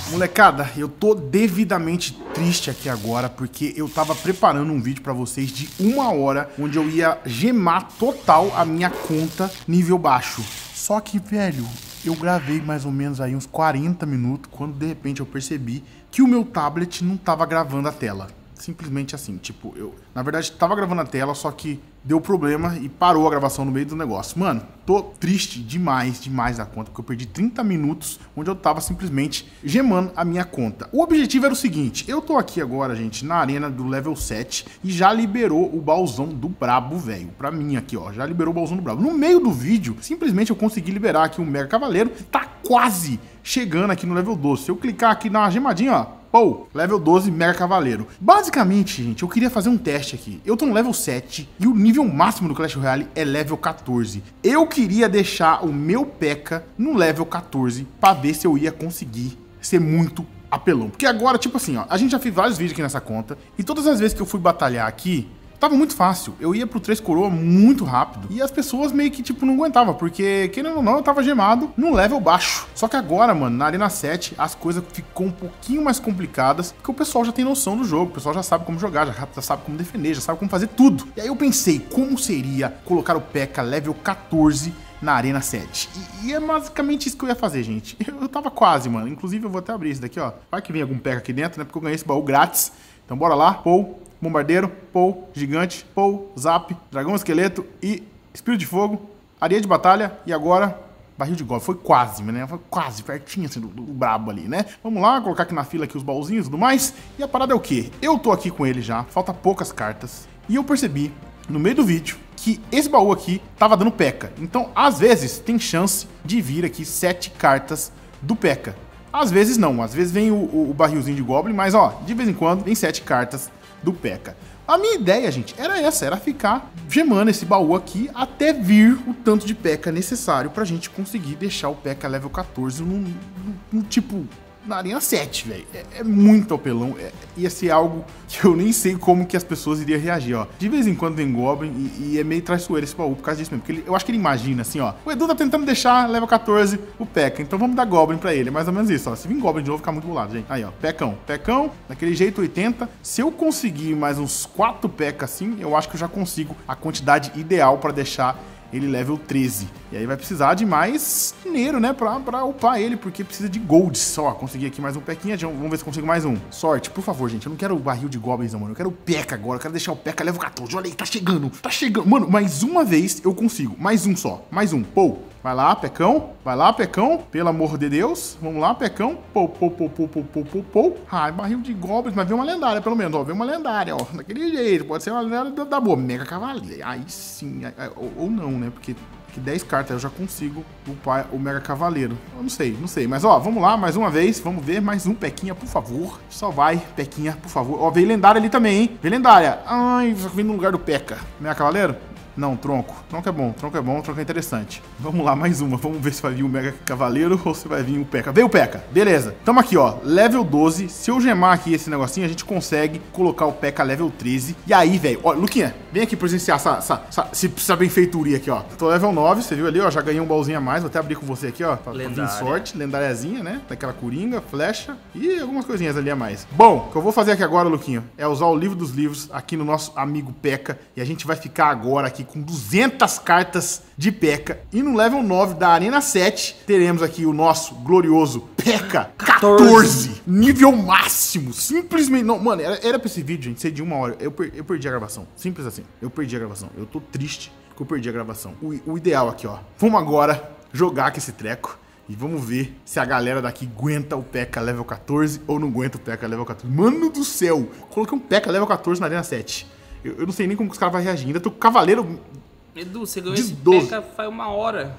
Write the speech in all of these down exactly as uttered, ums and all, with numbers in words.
Molecada, eu tô devidamente triste aqui agora porque eu tava preparando um vídeo pra vocês de uma hora onde eu ia gemar total a minha conta nível baixo. Só que, velho, eu gravei mais ou menos aí uns quarenta minutos quando de repente eu percebi que o meu tablet não tava gravando a tela. Simplesmente assim, tipo, eu... Na verdade, tava gravando a tela, só que deu problema e parou a gravação no meio do negócio. Mano, tô triste demais, demais da conta, porque eu perdi trinta minutos onde eu tava simplesmente gemando a minha conta. O objetivo era o seguinte, eu tô aqui agora, gente, na arena do level sete e já liberou o baúzão do brabo, velho. Pra mim aqui, ó, já liberou o baúzão do brabo. No meio do vídeo, simplesmente eu consegui liberar aqui um Mega Cavaleiro que tá quase chegando aqui no level doze. Se eu clicar aqui, dar uma gemadinha, ó, pô, level doze, Mega Cavaleiro. Basicamente, gente, eu queria fazer um teste aqui. Eu tô no level sete e o nível máximo do Clash Royale é level quatorze. Eu queria deixar o meu P E K K.A no level quatorze pra ver se eu ia conseguir ser muito apelão. Porque agora, tipo assim, ó, a gente já fez vários vídeos aqui nessa conta e todas as vezes que eu fui batalhar aqui, tava muito fácil, eu ia pro três coroa muito rápido e as pessoas meio que tipo não aguentavam, porque querendo ou não eu tava gemado no level baixo. Só que agora, mano, na Arena sete as coisas ficou um pouquinho mais complicadas, porque o pessoal já tem noção do jogo, o pessoal já sabe como jogar, já, já sabe como defender, já sabe como fazer tudo. E aí eu pensei, como seria colocar o P E K K.A level quatorze na Arena sete? E, e é basicamente isso que eu ia fazer, gente. Eu, eu tava quase, mano, inclusive eu vou até abrir esse daqui, ó. Vai que vem algum P E K K A aqui dentro, né, porque eu ganhei esse baú grátis. Então bora lá, pou, bombardeiro, pou, gigante, pou, zap, dragão esqueleto e espírito de fogo, areia de batalha e agora barril de goblin. Foi quase, né? Foi quase, pertinho assim do, do brabo ali, né? Vamos lá, colocar aqui na fila aqui os baúzinhos e tudo mais. E a parada é o quê? Eu tô aqui com ele já, falta poucas cartas e eu percebi no meio do vídeo que esse baú aqui tava dando P E K K A. Então, às vezes, tem chance de vir aqui sete cartas do P E K K A. Às vezes não, às vezes vem o, o, o barrilzinho de Goblin, mas ó, de vez em quando vem sete cartas do P E K K A. A minha ideia, gente, era essa, era ficar gemando esse baú aqui até vir o tanto de P E K K A necessário pra gente conseguir deixar o P E K K A level quatorze no, no, no tipo... na Arena sete, velho. É, é muito apelão. É, ia ser algo que eu nem sei como que as pessoas iriam reagir, ó. De vez em quando vem Goblin e, e é meio traiçoeiro esse baú por causa disso mesmo. Porque ele, eu acho que ele imagina assim, ó. O Edu tá tentando deixar level quatorze o P E K K A, então vamos dar Goblin pra ele. É mais ou menos isso, ó. Se vir Goblin de novo, fica muito bolado, gente. Aí, ó. P E K K A. P E K K A, daquele jeito oitenta. Se eu conseguir mais uns quatro P E K K A assim, eu acho que eu já consigo a quantidade ideal pra deixar ele level treze. E aí vai precisar de mais dinheiro, né, pra, pra upar ele, porque precisa de gold só. Consegui aqui mais um P E K K A, vamos ver se consigo mais um. Sorte, por favor, gente, eu não quero o barril de goblins, não, mano. Eu quero o P E K K A agora, eu quero deixar o P E K K A level quatorze. Olha aí, tá chegando, tá chegando. Mano, mais uma vez eu consigo. Mais um só, mais um. Pô, vai lá, P E K K A. Vai lá, P E K K A. Pelo amor de Deus. Vamos lá, P E K K A. Pô, pô, pô, pô, pô, pô, pô, pô. Ai, barril de goblins, mas vem uma lendária, pelo menos, ó. Vem uma lendária, ó. Daquele jeito. Pode ser uma lendária da, da boa. Mega Cavaleiro. Aí sim. Ou, ou não, né? Porque... que dez cartas eu já consigo upar o Mega Cavaleiro. Eu não sei, não sei. Mas ó, vamos lá, mais uma vez. Vamos ver mais um P E K K A, por favor. Só vai, P E K K A, por favor. Ó, veio lendária ali também, hein? Veio lendária. Ai, vem no lugar do P E K K A. Mega Cavaleiro? Não, tronco. Tronco é bom, tronco é bom, tronco é interessante. Vamos lá, mais uma. Vamos ver se vai vir o Mega Cavaleiro ou se vai vir o P E K K A. Veio o P E K K A. Beleza. Tamo aqui, ó. Level doze. Se eu gemar aqui esse negocinho, a gente consegue colocar o P E K K A level treze. E aí, velho, ó, Luquinha, vem aqui presenciar essa, essa, essa, essa benfeitoria aqui, ó. Tô level nove, você viu ali, ó. Já ganhei um baúzinho a mais. Vou até abrir com você aqui, ó. Pra, pra vir sorte. Lendáriazinha, né? Daquela coringa, flecha e algumas coisinhas ali a mais. Bom, o que eu vou fazer aqui agora, Luquinho, é usar o livro dos livros aqui no nosso amigo P E K K A. E a gente vai ficar agora aqui com duzentas cartas de P E K K A. E no level nove da Arena sete, teremos aqui o nosso glorioso P E K K A quatorze. Nível máximo. Simplesmente... Não, mano, era, era pra esse vídeo, gente, ser de uma hora. Eu, per, eu perdi a gravação. Simples assim. Eu perdi a gravação. Eu tô triste que eu perdi a gravação. O, o ideal aqui, ó. Vamos agora jogar com esse treco. E vamos ver se a galera daqui aguenta o P E K K A level quatorze ou não aguenta o P E K K A level quatorze. Mano do céu. Coloquei um P E K K A level quatorze na Arena sete. Eu, eu não sei nem como que os caras vão reagir. Ainda tô com o cavaleiro... Edu, você ganhou esse P E K K A faz uma hora.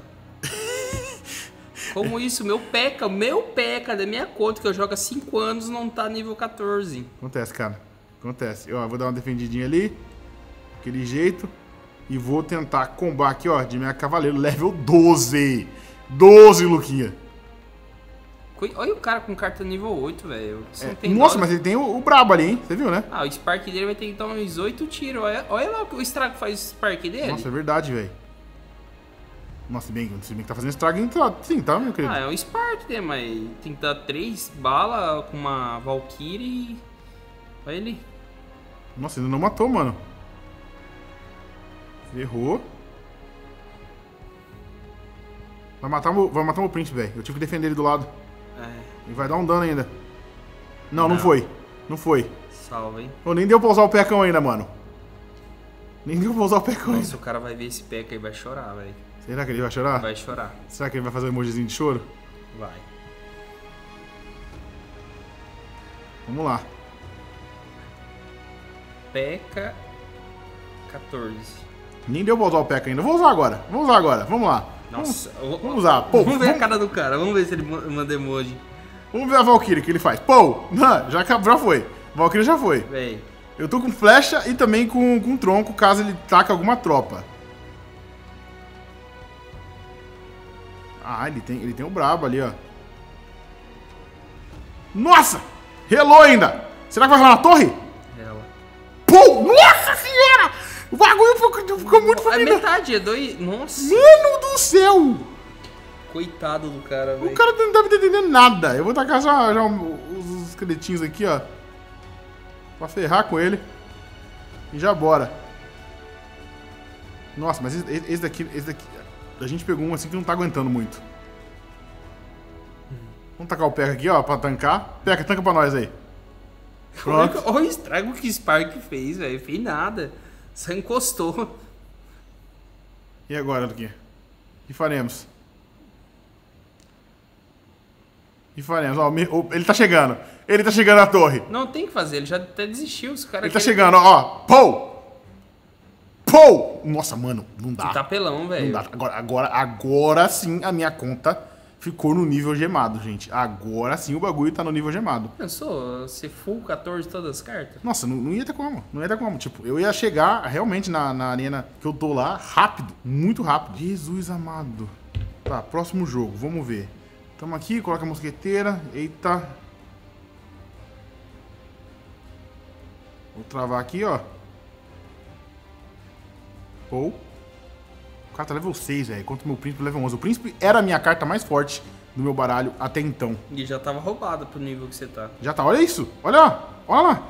Como isso? Meu P E K K A, meu P E K K A da minha conta, que eu jogo há cinco anos, não tá nível quatorze. Acontece, cara. Acontece. Eu vou dar uma defendidinha ali. Aquele jeito. E vou tentar combar aqui, ó, de Mega Cavaleiro level doze. doze, Luquinha. Olha o cara com carta nível oito, velho. É, nossa, mas ele tem o, o brabo ali, hein? Você viu, né? Ah, o Spark dele vai ter que dar uns oito tiros. Olha, olha lá o estrago que faz o Spark dele. Nossa, é verdade, velho. Nossa, se bem, se bem que tá fazendo estrago, então, sim, tá, meu querido? Ah, é um Spark, né? Mas tem que dar três balas com uma Valkyrie e... Olha ele. Nossa, ainda não matou, mano. Errou. Vai matar o vai matar o príncipe, velho. Eu tive que defender ele do lado. É. Ele vai dar um dano ainda. Não, não, Não. foi. Não foi. Salva, hein? Pô, nem deu pra usar o pecão ainda, mano. Nem deu pra usar o pecão Nossa, ainda. o cara vai ver esse P E K K e vai chorar, velho. Será que ele vai chorar? Vai chorar. Será que ele vai fazer um emojizinho de choro? Vai. Vamos lá. P E K K quatorze. Nem deu pra usar o P E K K ainda. Vou usar agora. Vamos usar agora. Vamos lá. Nossa, Vamos, vamos usar. Pô, vamos ver vamos, a cara do cara, vamos ver se ele manda emoji. vamos ver a Valkyrie que ele faz. Pô, não, já, já foi. Valkyrie já foi. Véi. Eu tô com flecha e também com, com tronco, caso ele taque alguma tropa. Ah, ele tem, ele tem o brabo ali, ó. Nossa! Relou ainda! Será que vai rolar na torre? Ela. Pô! Nossa senhora! O bagulho ficou, ficou muito É familiar. metade, é dois. Nossa. Mano do céu! Coitado do cara, velho. O cara não deve estar entendendo nada. Eu vou tacar já, já os esqueletinhos aqui, ó. Pra ferrar com ele. E já bora. Nossa, mas esse, esse daqui, esse daqui... A gente pegou um assim que não tá aguentando muito. Vamos tacar o P E K K aqui, ó, pra tancar. P E K K, tanca pra nós aí. Pronto. Olha o estrago que Spark fez, velho. Fez nada. Só encostou. E agora, Luquinha? O que faremos? O que faremos? Ó, me- ó, ele tá chegando. Ele tá chegando na torre. Não tem o que fazer, ele já até desistiu. Os caras Ele tá chegando, ó. Pou! Pou! Nossa, mano, não dá. Que tapelão, Não velho. dá. Agora, agora, agora sim a minha conta ficou no nível gemado, gente. Agora sim o bagulho tá no nível gemado. Pensou? Ser full quatorze todas as cartas? Nossa, não, não ia ter como. Não ia ter como. Tipo, eu ia chegar realmente na, na arena que eu tô lá rápido. Muito rápido. Jesus amado. Tá, próximo jogo. Vamos ver. Tamo aqui, coloca a mosqueteira. Eita. Vou travar aqui, ó. Ou. O cara tá level seis, velho. Contra o meu príncipe level onze. O príncipe era a minha carta mais forte do meu baralho até então. E já tava roubado pro nível que você tá. Já tá, olha isso. Olha lá. Olha lá.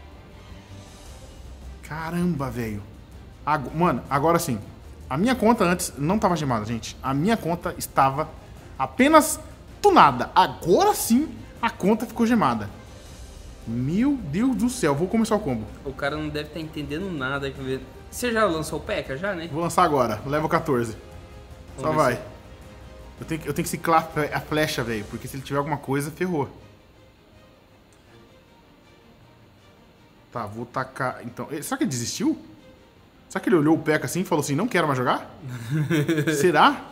Caramba, velho. Agu- Mano, agora sim. A minha conta antes não tava gemada, gente. A minha conta estava apenas tunada. Agora sim a conta ficou gemada. Meu Deus do céu. Vou começar o combo. O cara não deve estar entendendo nada. que vê- Você já lançou o P E K K já, né? Vou lançar agora. Level quatorze. Só Vamos ver vai. se- Eu tenho, que- eu tenho que ciclar a fle- a flecha, velho. Porque se ele tiver alguma coisa, ferrou. Tá, vou tacar. Então, eh, será que ele desistiu? Será que ele olhou o P E K K assim e falou assim: não quero mais jogar? Será?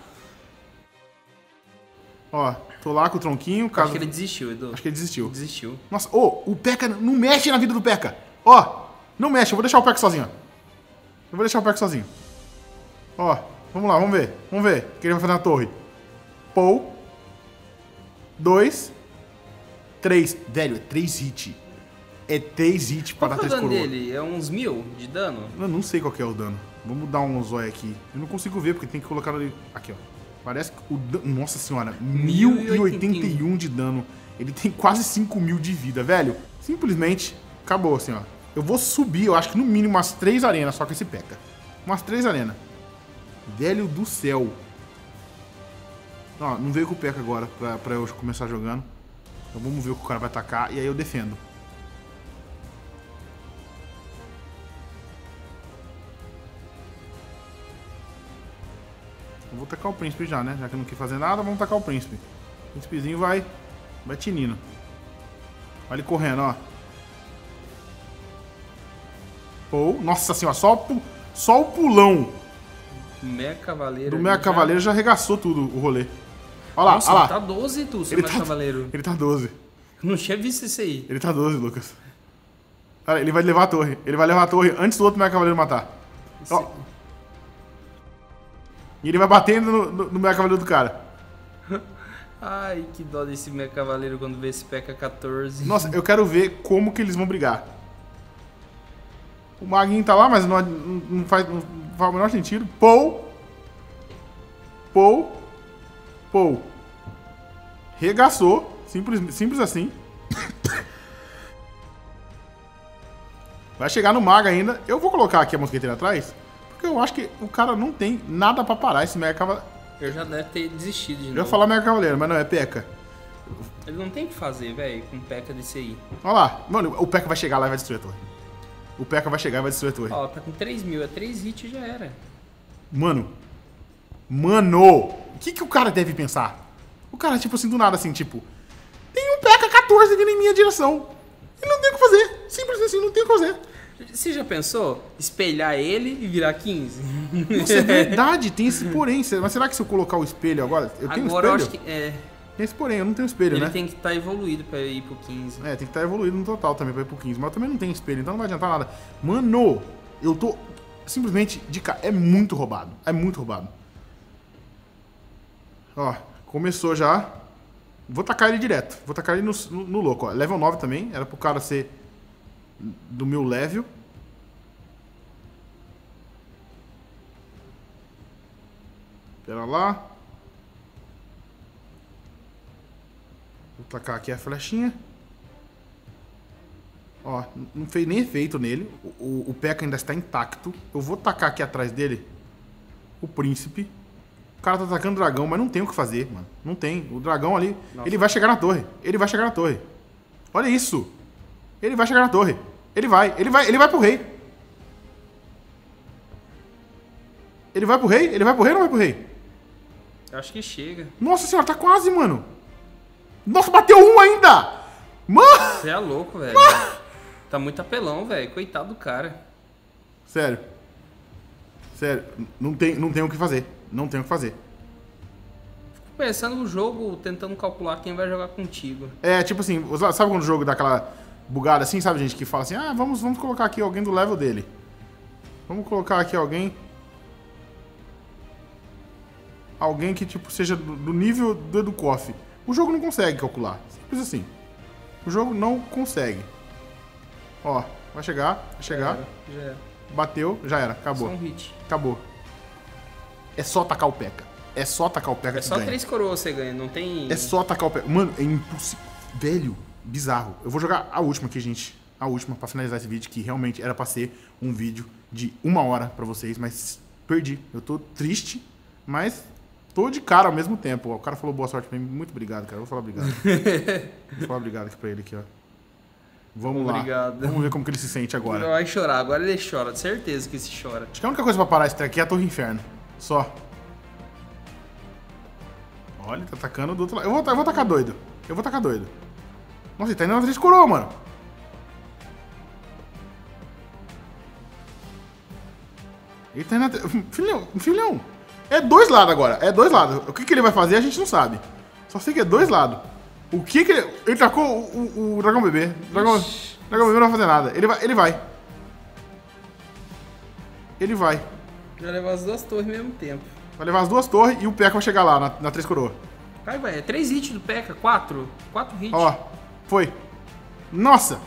Ó, tô lá com o tronquinho. Caso... Acho que ele desistiu, Edu. Acho que ele desistiu. Desistiu. Nossa, ô, o P E K K não mexe na vida do P E K K. Ó, não mexe, eu vou deixar o P E K K sozinho, ó. Eu vou deixar o P E K K sozinho. Ó, vamos lá, vamos ver. Vamos ver o que ele vai fazer na torre. Pou. Dois. Três. Velho, é três hits. É três hits pra Qual dar que é o três dano coroas. dele? É uns mil de dano? Eu não sei qual que é o dano. Vamos dar um zóio aqui. Eu não consigo ver, porque tem que colocar ali. Aqui, ó. Parece que o dano. Nossa senhora, mil e oitenta e um de dano. Ele tem quase cinco mil de vida, velho. Simplesmente acabou, assim, ó. Eu vou subir, eu acho que no mínimo umas três arenas só com esse P E K K. Umas três arenas. Velho do céu. Ó, não veio com o P E K K agora pra, pra eu começar jogando. Então vamos ver o que o cara vai atacar e aí eu defendo. Eu vou tacar o príncipe já, né? Já que eu não quis fazer nada, vamos tacar o príncipe. O príncipezinho vai... Vai tinindo. Olha ele correndo, ó. Ou, nossa senhora, só, o pu- só o pulão Meia Cavaleiro. do ali Mega já- Cavaleiro já arregaçou tudo o rolê. Olha lá, Nossa, olha lá. ele tá doze, tu, seu Ele Meia tá- Cavaleiro. Ele tá doze. Não tinha visto isso aí. Ele tá doze, Lucas. Olha, ele vai levar a torre. Ele vai levar a torre antes do outro Mega Cavaleiro matar. Esse- Ó. E ele vai batendo no, no, no Mega Cavaleiro do cara. Ai, que dó desse Meia Cavaleiro quando vê esse P E K K quatorze. Nossa, eu quero ver como que eles vão brigar. O Maguinho tá lá, mas não, não faz, não faz o menor sentido. Pou. Pou. Pou. Regaçou. Simples, simples assim. Vai chegar no mago ainda. Eu vou colocar aqui a mosqueteira atrás, porque eu acho que o cara não tem nada pra parar esse Mega Cavaleiro. Eu já deve ter desistido de Eu novo. ia falar Mega Cavaleiro, mas não, é P.E.K.K.A. Ele não tem o que fazer, velho, com P E K K A desse aí. Olha lá. Mano, o P E K K A vai chegar lá e vai destruir a torre. O P E K K A vai chegar e vai destruir a torre. Ó, tá com três mil. É três hits e já era. Mano. Mano. O que que o cara deve pensar? O cara, tipo assim, do nada, assim, tipo... Tem um P E K K A quatorze vindo em minha direção. E não tem o que fazer. Simples assim, não tem o que fazer. Você já pensou? Espelhar ele e virar quinze? Nossa, é verdade, tem esse porém. Mas será que se eu colocar o espelho agora... Eu tenho Agora um eu espelho? acho que é. Tem esse porém, eu não tenho espelho, Ele né? tem que estar evoluído pra ir pro quinze. É, tem que estar evoluído no total também pra ir pro quinze. Mas eu também não tenho espelho, então não vai adiantar nada. Mano, eu tô simplesmente de cara. É muito roubado. É muito roubado. Ó, começou já. Vou tacar ele direto. Vou tacar ele no, no, no louco, ó. Level nove também. Era pro cara ser do meu level. Pera lá. Vou tacar aqui a flechinha. Ó, não fez nem efeito nele. O, o, o P E K K A ainda está intacto. Eu vou tacar aqui atrás dele o príncipe. O cara tá atacando o dragão, mas não tem o que fazer, mano. Não tem. O dragão ali, Nossa. ele vai chegar na torre. Ele vai chegar na torre. Olha isso. Ele vai chegar na torre. Ele vai. Ele vai, ele vai pro rei. Ele vai pro rei? Ele vai pro rei ou não vai pro rei? Eu acho que chega. Nossa senhora, tá quase, mano. Nossa, bateu um ainda. Mano. Você é louco, velho. Tá muito apelão, velho. Coitado do cara. Sério. Sério. Não tem, não tem o que fazer. Não tem o que fazer. Fico pensando no jogo, tentando calcular quem vai jogar contigo. É, tipo assim, sabe quando o jogo dá aquela bugada assim, sabe, gente, que fala assim, ah, vamos, vamos colocar aqui alguém do level dele. Vamos colocar aqui alguém... Alguém que, tipo, seja do, do nível do Educoff. O jogo não consegue calcular. Simples assim. O jogo não consegue. Ó, vai chegar, vai chegar. Já era. Já era. Bateu, já era, acabou. Só um hit. Acabou. É só atacar o P E K K A. É só atacar o P E K K A É que só ganha. três coroas você ganha, não tem... É só atacar o P E K K A. Mano, é impossível. Velho, bizarro. Eu vou jogar a última aqui, gente. A última, pra finalizar esse vídeo, que realmente era pra ser um vídeo de uma hora pra vocês, mas perdi. Eu tô triste, mas tô de cara ao mesmo tempo. O cara falou boa sorte pra mim. Muito obrigado, cara. Eu vou falar obrigado. Vou falar obrigado aqui pra ele aqui, ó. Vamos Obrigado. lá. Vamos ver como que ele se sente agora. Vai chorar, agora ele chora, de certeza que esse chora. Acho que a única coisa pra parar esse treco aqui é a Torre Inferno. Só. Olha, tá atacando do outro lado. Eu vou, eu vou tacar doido. Eu vou tacar doido. Nossa, ele tá indo na três coroa, mano. Ele tá indo na... Filhão, filhão. É dois lados agora. É dois lados. O que, que ele vai fazer a gente não sabe. Só sei que é dois lados. O que que ele... Ele tacou o, o, o dragão bebê. O dragão, o dragão bebê não vai fazer nada. Ele vai. Ele vai. Ele vai. Vai levar as duas torres ao mesmo tempo. Vai levar as duas torres e o P E K K A vai chegar lá, na, na três coroa. Ai, vai, é três hits do P E K K A, quatro. Quatro hits. Ó, foi. Nossa.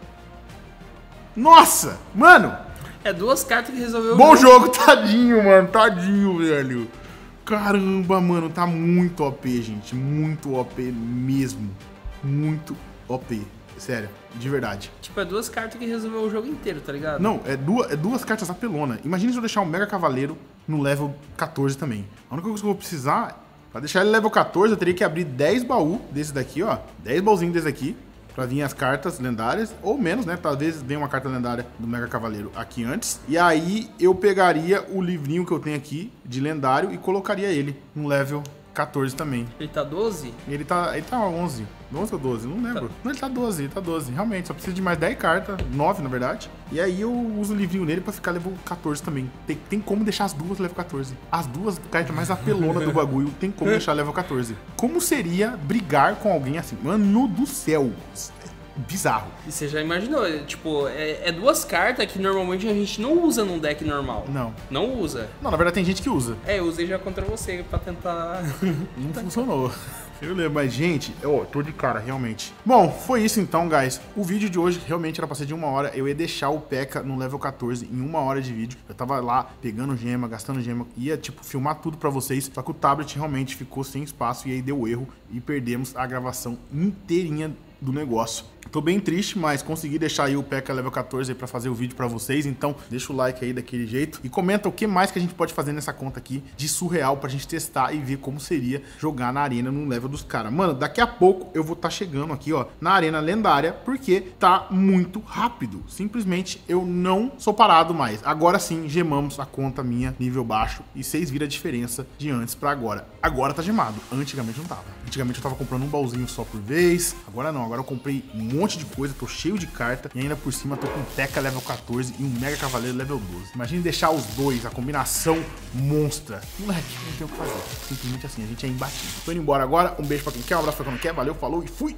Nossa. Mano. É duas cartas que resolveu Bom o jogo. jogo, tadinho, mano. Tadinho, velho. Caramba, mano. Tá muito O P, gente. Muito O P mesmo. Muito O P. Sério, de verdade. Tipo, é duas cartas que resolveu o jogo inteiro, tá ligado? Não, é duas, é duas cartas apelona. Imagina se eu deixar o Mega Cavaleiro no level quatorze também. A única coisa que eu vou precisar, pra deixar ele level quatorze, eu teria que abrir dez baús desse daqui, ó. dez baúzinhos desse aqui, pra vir as cartas lendárias, ou menos, né? Talvez venha uma carta lendária do Mega Cavaleiro aqui antes. E aí eu pegaria o livrinho que eu tenho aqui de lendário e colocaria ele no level quatorze também. Ele tá doze? Ele tá, ele tá onze. onze ou doze, não lembro. Tá. Não, ele tá doze, ele tá doze. Realmente, só precisa de mais dez cartas, nove na verdade. E aí eu uso o livrinho nele pra ficar level quatorze também. Tem, tem como deixar as duas level quatorze. As duas cartas mais apelona do bagulho, tem como deixar level quatorze. Como seria brigar com alguém assim? Mano do céu. Bizarro. E você já imaginou, tipo, é, é duas cartas que normalmente a gente não usa num deck normal. Não. Não usa. Não, na verdade tem gente que usa. É, eu usei já contra você pra tentar... Não funcionou. Eu lembro, mas gente, eu tô de cara, realmente. Bom, foi isso então, guys. O vídeo de hoje realmente era pra ser de uma hora. Eu ia deixar o P E K no level quatorze em uma hora de vídeo. Eu tava lá pegando gema, gastando gema, ia tipo filmar tudo pra vocês. Só que o tablet realmente ficou sem espaço e aí deu erro e perdemos a gravação inteirinha do negócio. Tô bem triste, mas consegui deixar aí o P E K level quatorze aí pra fazer o vídeo pra vocês, então deixa o like aí daquele jeito e comenta o que mais que a gente pode fazer nessa conta aqui de surreal pra gente testar e ver como seria jogar na arena no level dos caras. Mano, daqui a pouco eu vou estar tá chegando aqui, ó, na arena lendária, porque tá muito rápido. Simplesmente eu não sou parado mais. Agora sim, gemamos a conta minha nível baixo e vocês viram a diferença de antes pra agora. Agora tá gemado, antigamente não tava. Antigamente eu tava comprando um baúzinho só por vez, agora não, agora eu comprei um monte de coisa, tô cheio de carta e ainda por cima tô com um P E K level quatorze e um Mega Cavaleiro level doze. Imagine deixar os dois, a combinação monstra. Moleque, não tem o que fazer. Simplesmente assim, a gente é imbatível. Tô indo embora agora, um beijo pra quem quer, um abraço pra quem não quer, valeu, falou e fui!